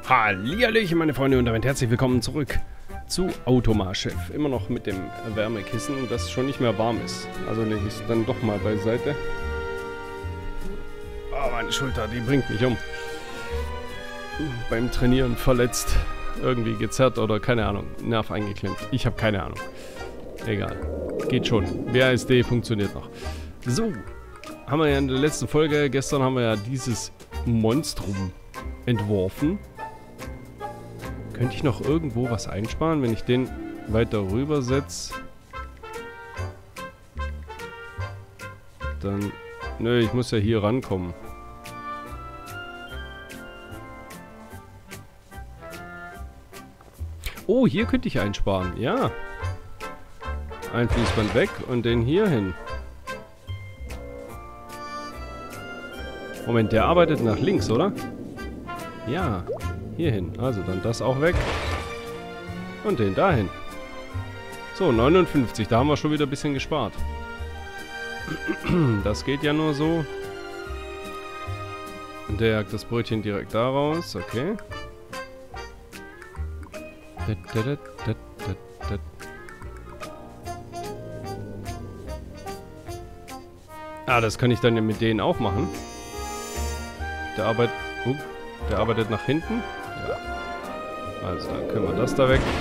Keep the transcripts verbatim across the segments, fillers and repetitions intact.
Hallihallöchen, meine Freunde, und damit herzlich willkommen zurück zu Automarchef. Immer noch mit dem Wärmekissen, das schon nicht mehr warm ist. Also lege ich es dann doch mal beiseite. Oh, meine Schulter, die bringt mich um. Beim Trainieren verletzt, irgendwie gezerrt oder keine Ahnung, Nerv eingeklemmt. Ich habe keine Ahnung. Egal. Geht schon. W A S D funktioniert noch. So, haben wir ja in der letzten Folge, gestern haben wir ja dieses Monstrum entworfen. Könnte ich noch irgendwo was einsparen, wenn ich den weiter rüber setze? Dann... Nö, ich muss ja hier rankommen. Oh, hier könnte ich einsparen. Ja. Ein Fließband weg und den hier hin. Moment, der arbeitet nach links, oder? Ja. Hier hin. Also dann das auch weg. Und den dahin. So, neunundfünfzig. Da haben wir schon wieder ein bisschen gespart. Das geht ja nur so. Und der jagt das Brötchen direkt da raus. Okay. Ah, das kann ich dann ja mit denen auch machen. Der arbeitet... Uh, der arbeitet nach hinten. Ja. Also dann können wir das da weg.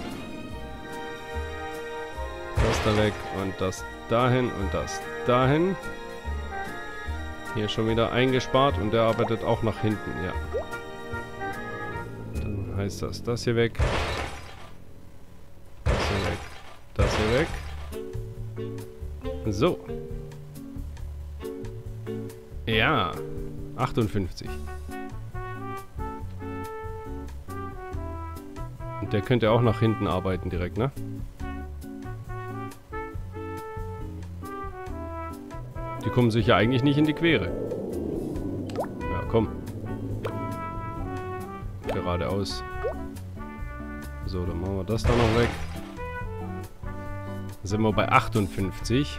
Das da weg und das dahin und das dahin. Hier schon wieder eingespart und der arbeitet auch nach hinten, ja. Dann heißt das, das hier weg. Das hier weg. Das hier weg. So. Ja. achtundfünfzig. Und der könnte auch nach hinten arbeiten direkt, ne? Die kommen sich ja eigentlich nicht in die Quere. Ja, komm. Geradeaus. So, dann machen wir das da noch weg. Dann sind wir bei achtundfünfzig.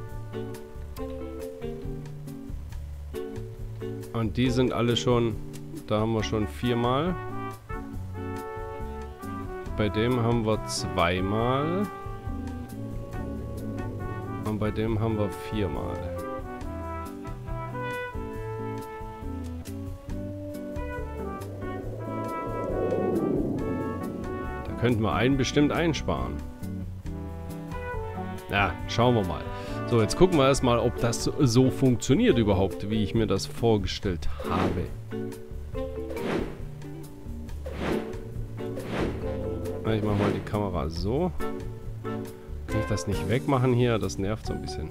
Und die sind alle schon... Da haben wir schon viermal. Bei dem haben wir zweimal. Und bei dem haben wir viermal. Da könnten wir einen bestimmt einsparen. Ja, schauen wir mal. So, jetzt gucken wir erstmal, ob das so funktioniert überhaupt, wie ich mir das vorgestellt habe. Ich mache mal die Kamera so. Kann ich das nicht wegmachen hier? Das nervt so ein bisschen.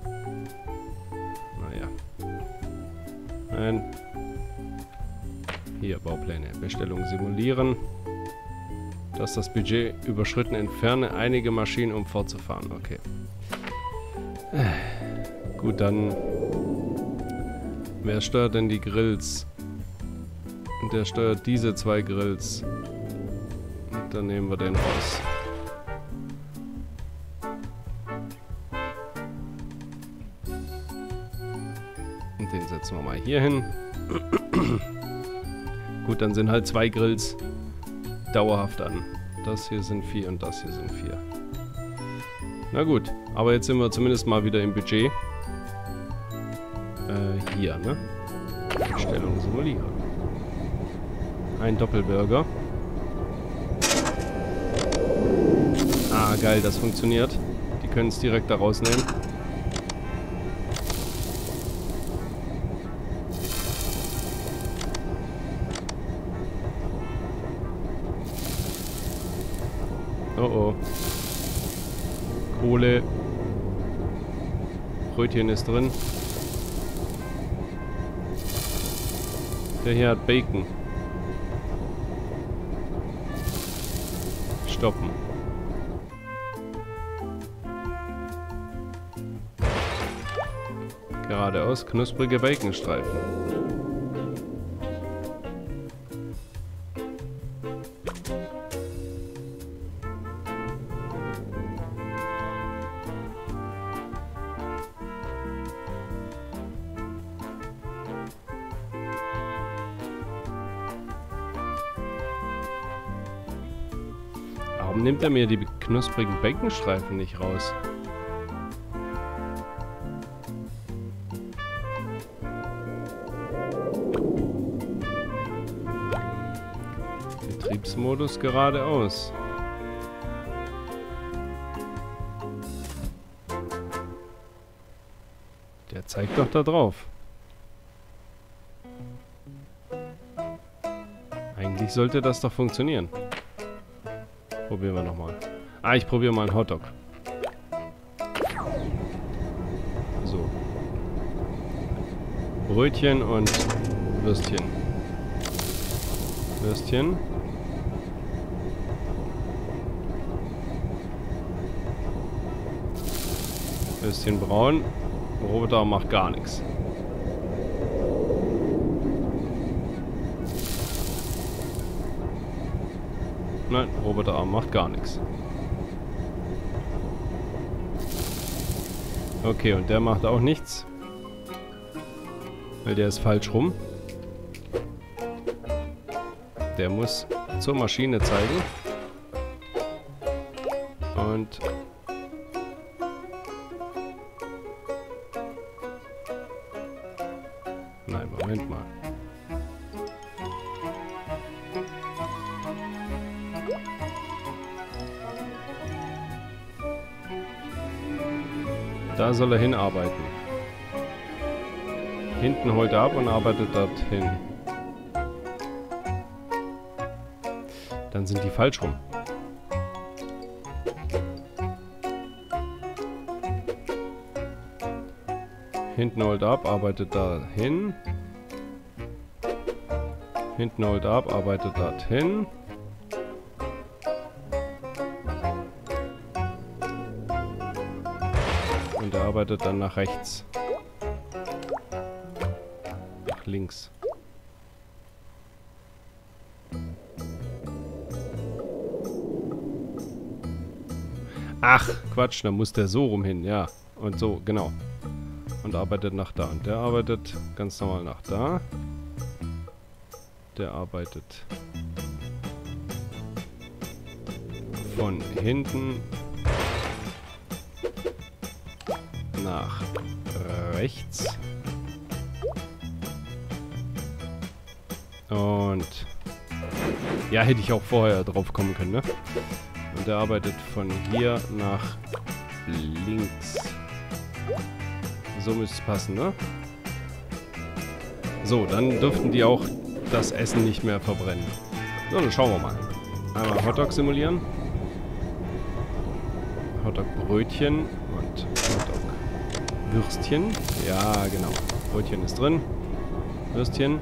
Naja. Nein. Hier, Baupläne. Bestellung simulieren. Das ist das Budget überschritten. Entferne einige Maschinen, um fortzufahren. Okay. Gut, dann... Wer steuert denn die Grills? Der steuert diese zwei Grills. Dann nehmen wir den raus. Und den setzen wir mal hier hin. Gut, dann sind halt zwei Grills dauerhaft an. Das hier sind vier und das hier sind vier. Na gut, aber jetzt sind wir zumindest mal wieder im Budget. Äh, hier, ne? Bestellung simulieren. Ein Doppelburger. Ah, geil, das funktioniert. Die können es direkt da rausnehmen. Oh oh. Kohle. Brötchen ist drin. Der hier hat Bacon. Stoppen. Geradeaus, knusprige Baconstreifen. Warum nimmt er mir die knusprigen Baconstreifen nicht raus? Betriebsmodus geradeaus. Der zeigt doch da drauf. Eigentlich sollte das doch funktionieren. Probieren wir nochmal. Ah, ich probiere mal einen Hotdog. So. Brötchen und Würstchen. Würstchen. Würstchen braun. Roboter macht gar nichts. Nein, Roboterarm macht gar nichts. Okay, und der macht auch nichts. Weil der ist falsch rum. Der muss zur Maschine zeigen. Und... Nein, Moment mal. Da soll er hinarbeiten. Hinten holt er ab und arbeitet dorthin. Dann sind die falsch rum. Hinten holt ab, arbeitet dahin. Hinten holt ab, arbeitet dorthin. Und er arbeitet dann nach rechts. Nach links. Ach, Quatsch, da muss der so rum hin, ja. Und so, genau. Und arbeitet nach da. Und der arbeitet ganz normal nach da. Der arbeitet von hinten nach rechts. Und ja, hätte ich auch vorher drauf kommen können, ne? Und der arbeitet von hier nach links. So müsste es passen, ne? So, dann dürften die auch das Essen nicht mehr verbrennen. So, dann schauen wir mal. Einmal Hotdog simulieren. Hotdog-Brötchen und Hotdog-Würstchen. Ja, genau. Brötchen ist drin. Würstchen.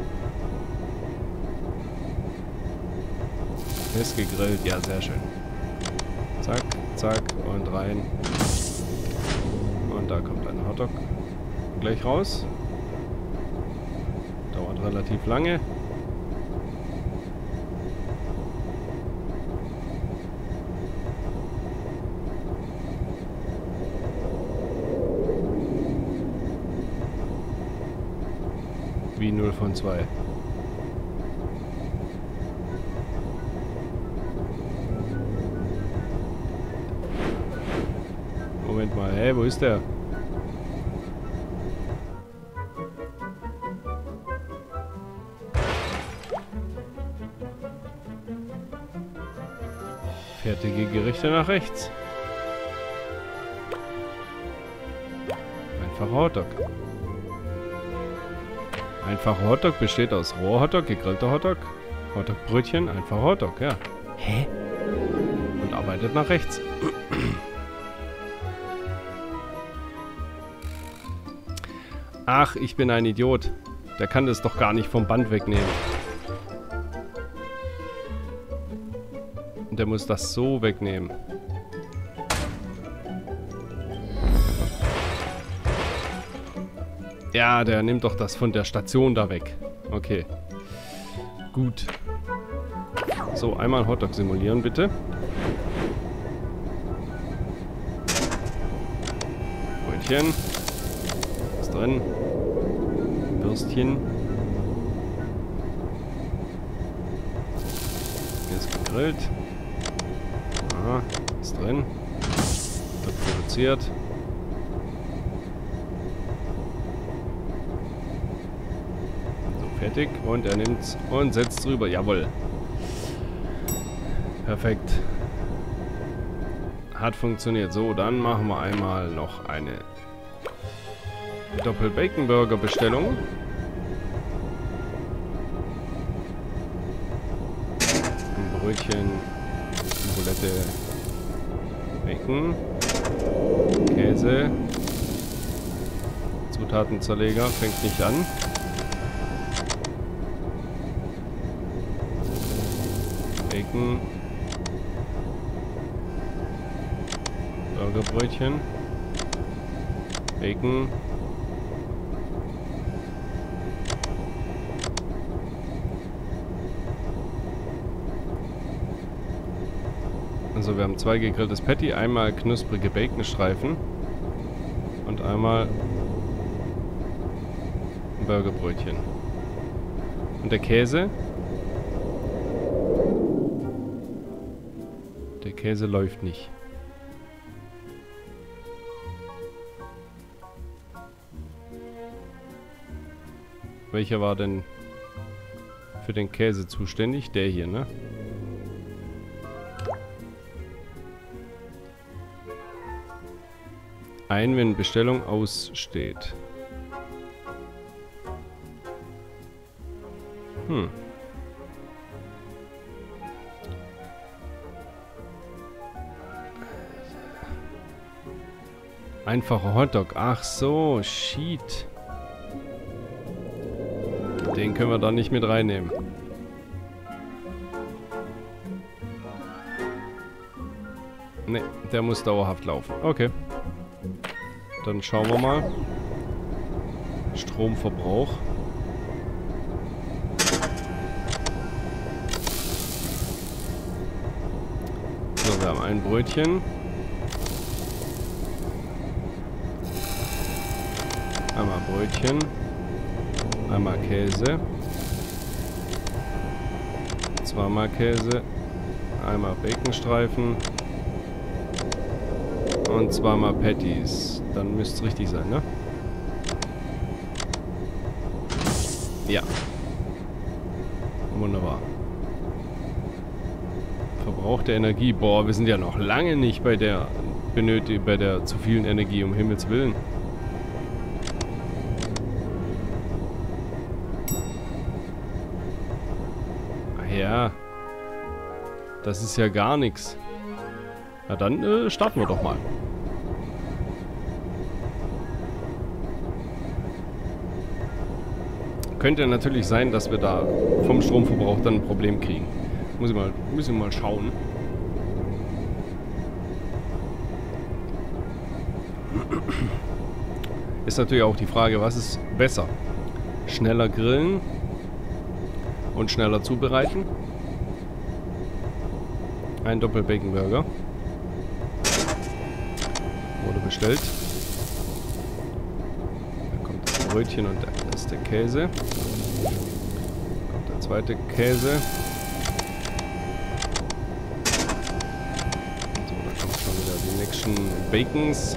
Ist gegrillt. Ja, sehr schön. Zack, zack und rein. Und da kommt ein Hotdog gleich raus. Dauert relativ lange. Wie null von zwei. Moment mal, hey, wo ist der? Fertige Gerichte nach rechts. Einfacher Hotdog. Einfacher Hotdog besteht aus roher Hotdog, gegrillter Hotdog, Hotdog-Brötchen, einfacher Hotdog, ja. Hä? Und arbeitet nach rechts. Ach, ich bin ein Idiot. Der kann das doch gar nicht vom Band wegnehmen. Und der muss das so wegnehmen. Ja, der nimmt doch das von der Station da weg. Okay. Gut. So, einmal Hotdog simulieren, bitte. Brötchen. Ist drin. Würstchen. Ist gegrillt. Ja, ist drin. Wird produziert. So, fertig. Und er nimmt's und setzt drüber. Jawohl. Perfekt. Hat funktioniert. So, dann machen wir einmal noch eine Doppel-Bacon-Burger-Bestellung. Ein Brötchen, Bulette, Bacon, Käse, Zutatenzerleger, fängt nicht an. Bacon, Burgerbrötchen, Bacon, also wir haben zwei gegrilltes Patty, einmal knusprige Baconstreifen und einmal ein Burgerbrötchen. Und der Käse? Der Käse läuft nicht. Welcher war denn für den Käse zuständig? Der hier, ne? Ein, wenn Bestellung aussteht. Hm. Einfacher Hotdog. Ach so, shit. Den können wir da nicht mit reinnehmen. Ne, der muss dauerhaft laufen. Okay. Dann schauen wir mal. Stromverbrauch. So, wir haben ein Brötchen. Einmal Brötchen. Einmal Käse. Zweimal Käse. Einmal Baconstreifen. Und zweimal Patties. Dann müsste es richtig sein, ne? Ja. Wunderbar. Verbrauch der Energie. Boah, wir sind ja noch lange nicht bei der benötigt, bei der zu vielen Energie, um Himmels Willen. Ach ja. Das ist ja gar nichts. Na dann äh, starten wir doch mal. Könnte natürlich sein, dass wir da vom Stromverbrauch dann ein Problem kriegen. Muss ich mal, muss ich mal schauen. Ist natürlich auch die Frage, was ist besser? Schneller grillen und schneller zubereiten. Ein Doppel-Bacon-Burger. Wurde bestellt. Dann kommt das Brötchen und das ist der Käse. Kommt der zweite Käse. So, da kommen schon wieder die nächsten Bacons.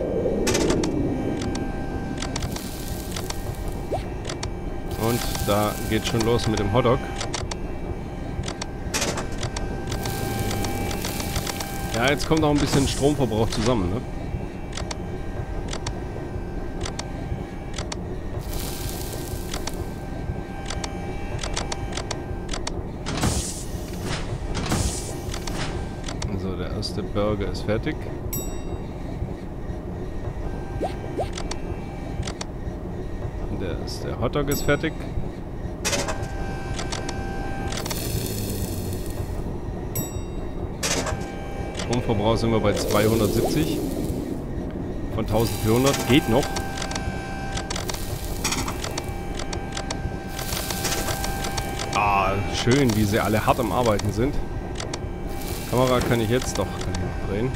Und da geht schon los mit dem Hotdog. Ja, jetzt kommt noch ein bisschen Stromverbrauch zusammen, ne? So, der erste Burger ist fertig. Der, ist, der Hotdog ist fertig. Stromverbrauch sind wir bei zweihundertsiebzig von eintausendvierhundert. Geht noch. Ah, schön, wie sie alle hart am Arbeiten sind. Kamera kann ich jetzt doch kann ich noch drehen.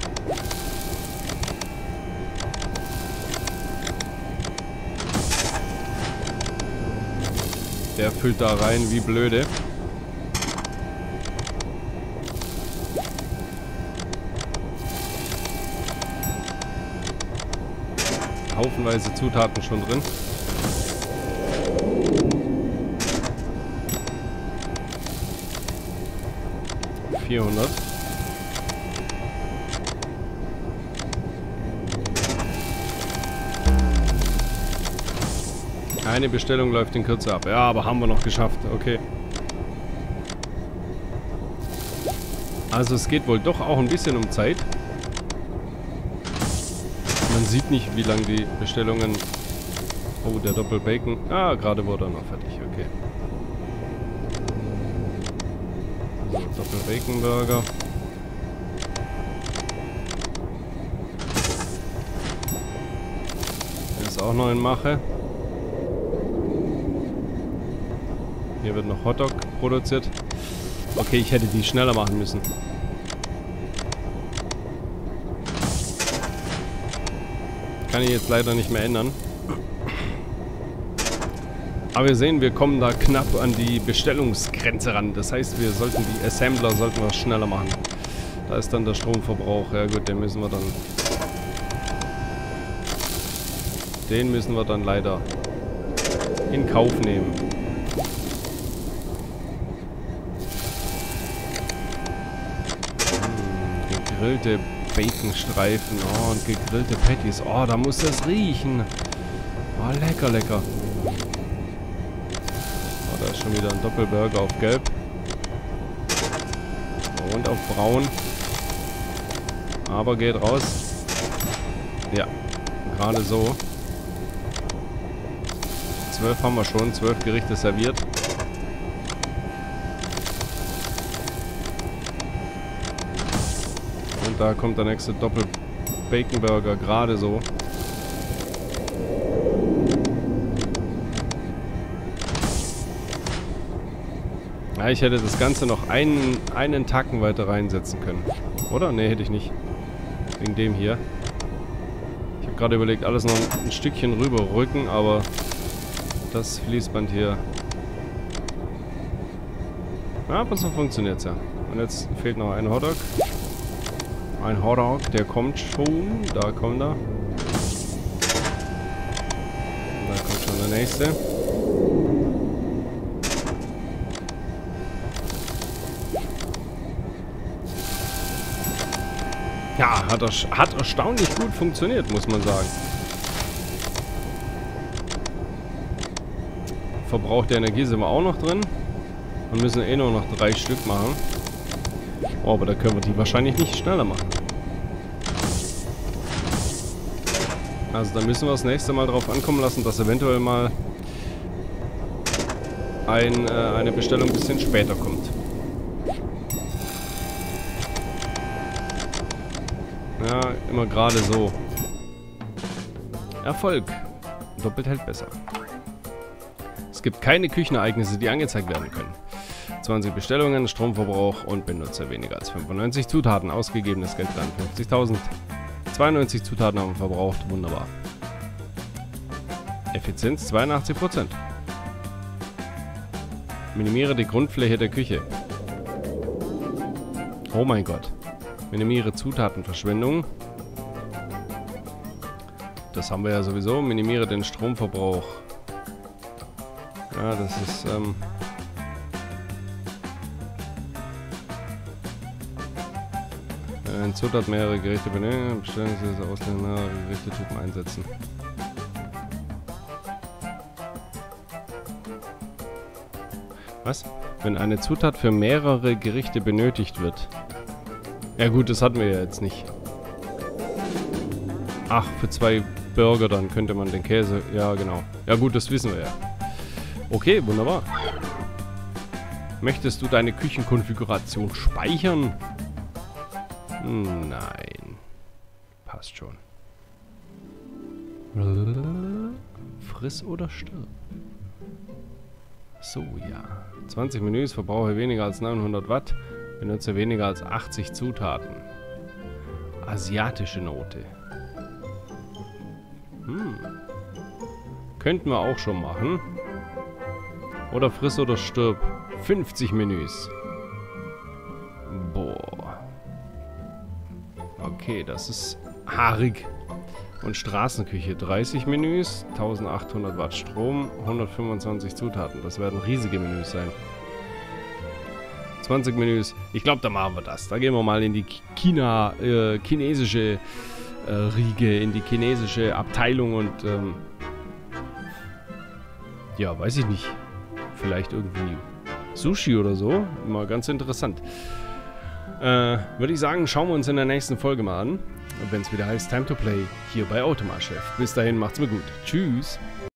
Der füllt da rein wie blöde. haufenweise Zutaten schon drin. vierhundert. Eine Bestellung läuft in Kürze ab. Ja, aber haben wir noch geschafft. Okay. Also es geht wohl doch auch ein bisschen um Zeit. Man sieht nicht, wie lange die Bestellungen... Oh, der Doppelbacon. Ah, gerade wurde er noch fertig. Okay. So, Doppelbacon-Burger. Der ist auch noch in Mache. Hier wird noch Hotdog produziert. Okay, ich hätte die schneller machen müssen. Kann ich jetzt leider nicht mehr ändern. Aber wir sehen, wir kommen da knapp an die Bestellungsgrenze ran. Das heißt, wir sollten die Assembler sollten wir schneller machen. Da ist dann der Stromverbrauch. Ja gut, den müssen wir dann... Den müssen wir dann leider in Kauf nehmen. Gegrillte Baconstreifen, oh, und gegrillte Patties. Oh, da muss das riechen. Oh, lecker, lecker. Oh, da ist schon wieder ein Doppelburger auf Gelb. Und auf Braun. Aber geht raus. Ja, gerade so. Zwölf haben wir schon, zwölf Gerichte serviert. Und da kommt der nächste Doppel-Bacon-Burger, gerade so. Ja, ich hätte das Ganze noch einen, einen Tacken weiter reinsetzen können. Oder? Ne, hätte ich nicht. Wegen dem hier. Ich habe gerade überlegt, alles noch ein Stückchen rüber rücken, aber das Fließband hier... Ja, aber so funktioniert es ja. Und jetzt fehlt noch ein Hotdog. Ein Hotdog, der kommt schon. Da kommt er. Und da kommt schon der nächste. Ja, hat, er, hat erstaunlich gut funktioniert, muss man sagen. Verbrauch der Energie sind wir auch noch drin. Wir müssen eh nur noch drei Stück machen. Oh, aber da können wir die wahrscheinlich nicht schneller machen. Also da müssen wir das nächste Mal drauf ankommen lassen, dass eventuell mal ein, äh, eine Bestellung ein bisschen später kommt. Ja, immer gerade so. Erfolg. Doppelt hält besser. Es gibt keine Küchenereignisse, die angezeigt werden können. zwanzig Bestellungen, Stromverbrauch und Benutzer weniger als fünfundneunzig Zutaten. Ausgegebenes Geld dreiundfünfzigtausend. zweiundneunzig Zutaten haben wir verbraucht. Wunderbar. Effizienz zweiundachtzig Prozent. Minimiere die Grundfläche der Küche. Oh mein Gott. Minimiere Zutatenverschwendung. Das haben wir ja sowieso. Minimiere den Stromverbrauch. Ja, das ist... Ähm Ein Zutat mehrere Gerichte benötigen, bestellen Sie das Ausländer mehrere Gerichtetypen einsetzen. Was? Wenn eine Zutat für mehrere Gerichte benötigt wird. Ja gut, das hatten wir ja jetzt nicht. Ach, für zwei Burger dann könnte man den Käse... Ja, genau. Ja gut, das wissen wir ja. Okay, wunderbar. Möchtest du deine Küchenkonfiguration speichern? Nein. Passt schon. Friss oder stirb. So, ja. zwanzig Menüs, verbrauche weniger als neunhundert Watt, benutze weniger als achtzig Zutaten. Asiatische Note. Hm. Könnten wir auch schon machen. Oder friss oder stirb. fünfzig Menüs. Boah. Okay, das ist haarig. Und Straßenküche, dreißig Menüs, eintausendachthundert Watt Strom, hundertfünfundzwanzig Zutaten. Das werden riesige Menüs sein. zwanzig Menüs. Ich glaube, da machen wir das. Da gehen wir mal in die China, äh, chinesische äh, Riege, in die chinesische Abteilung und ähm, ja, weiß ich nicht. Vielleicht irgendwie Sushi oder so. Mal ganz interessant. Äh, würde ich sagen, schauen wir uns in der nächsten Folge mal an. Wenn es wieder heißt Time to Play hier bei Automarchef. Bis dahin, macht's mir gut. Tschüss.